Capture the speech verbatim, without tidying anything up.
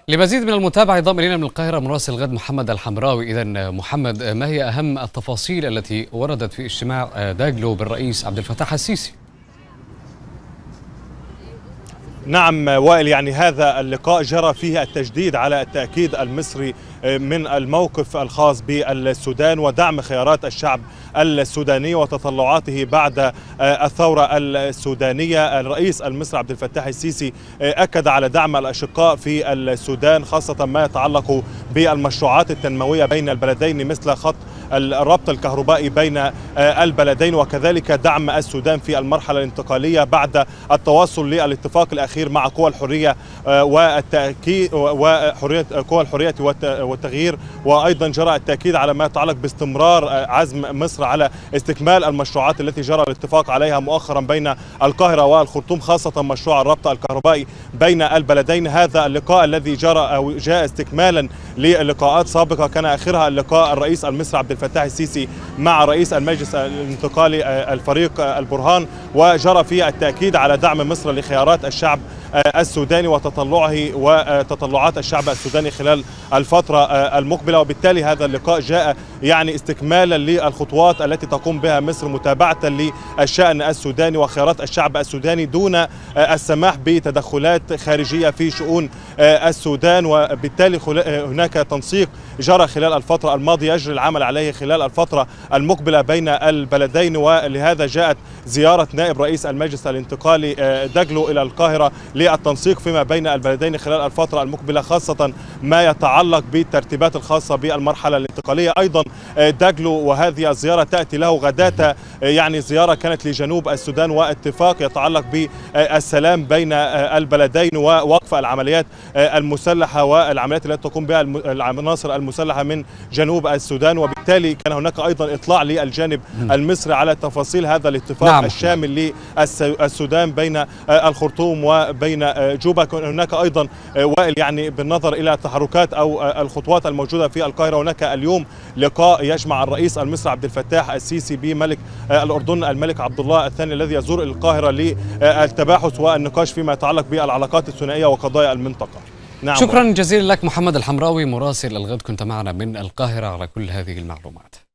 لمزيد من المتابعة ينضم إلينا من القاهرة مراسل الغد محمد الحمراوي. إذن محمد، ما هي أهم التفاصيل التي وردت في اجتماع داجلو بالرئيس عبد الفتاح السيسي؟ نعم وائل، يعني هذا اللقاء جرى فيه التجديد على التأكيد المصري من الموقف الخاص بالسودان ودعم خيارات الشعب السوداني وتطلعاته بعد الثورة السودانية. الرئيس المصري عبد الفتاح السيسي أكد على دعم الأشقاء في السودان، خاصة ما يتعلق بالمشروعات التنموية بين البلدين مثل خط الربط الكهربائي بين البلدين، وكذلك دعم السودان في المرحلة الانتقالية بعد التوصل للاتفاق الأخير مع قوى الحرية والتأكيد وحرية قوى الحرية والتغيير. وأيضا جرى التأكيد على ما يتعلق باستمرار عزم مصر على استكمال المشروعات التي جرى الاتفاق عليها مؤخرا بين القاهرة والخرطوم، خاصة مشروع الربط الكهربائي بين البلدين. هذا اللقاء الذي جرى أو جاء استكمالا للقاءات سابقة كان آخرها اللقاء الرئيس المصري عبد الفتاح السيسي مع رئيس المجلس الانتقالي الفريق البرهان، وجرى فيه التأكيد على دعم مصر لخيارات الشعب السوداني وتطلعه وتطلعات الشعب السوداني خلال الفترة المقبلة. وبالتالي هذا اللقاء جاء يعني استكمالا للخطوات التي تقوم بها مصر متابعة للشأن السوداني وخيارات الشعب السوداني دون السماح بتدخلات خارجية في شؤون السودان. وبالتالي هناك تنسيق جرى خلال الفترة الماضية يجري العمل عليه خلال الفترة المقبلة بين البلدين، ولهذا جاءت زيارة نائب رئيس المجلس الانتقالي داجلو إلى القاهرة للتنسيق فيما بين البلدين خلال الفترة المقبلة، خاصة ما يتعلق بالترتيبات الخاصة بالمرحلة الانتقالية. أيضا داجلو وهذه الزيارة تأتي له غداة يعني زيارة كانت لجنوب السودان واتفاق يتعلق بالسلام بين البلدين ووقف العمليات المسلحة والعمليات التي تقوم بها العناصر المسلحة من جنوب السودان. وبالتالي كان هناك أيضا إطلاع للجانب المصري على تفاصيل هذا الاتفاق نعم. الشامل للسودان بين الخرطوم وبين جوبا. هناك أيضا وائل يعني بالنظر إلى التحركات أو الخطوات الموجودة في القاهرة، هناك اليوم لقاء يجمع الرئيس المصري عبد الفتاح السيسي بملك الأردن الملك عبد الله الثاني الذي يزور القاهرة للتباحث والنقاش فيما يتعلق بالعلاقات الثنائية وقضايا المنطقة. نعم. شكرا جزيلا لك محمد الحمراوي مراسل الغد، كنت معنا من القاهرة على كل هذه المعلومات.